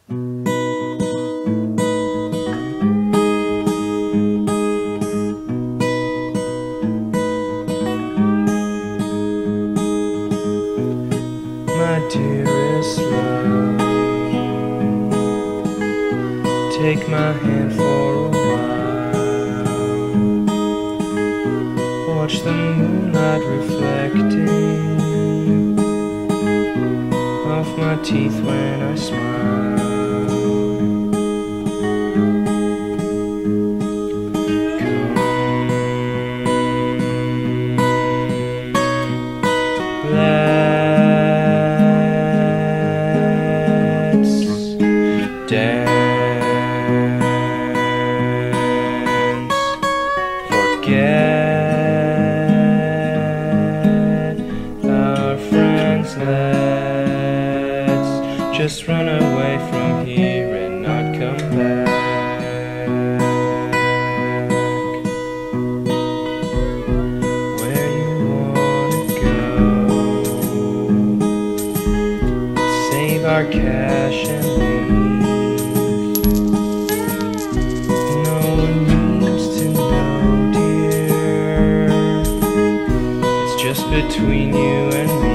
My dearest love, take my hand for a while. Watch the moonlight reflecting off my teeth when I smile. Dance, forget our friends. Let's just run away from here and not come back. Where you wanna go? Save our cash and leave. Between you and me.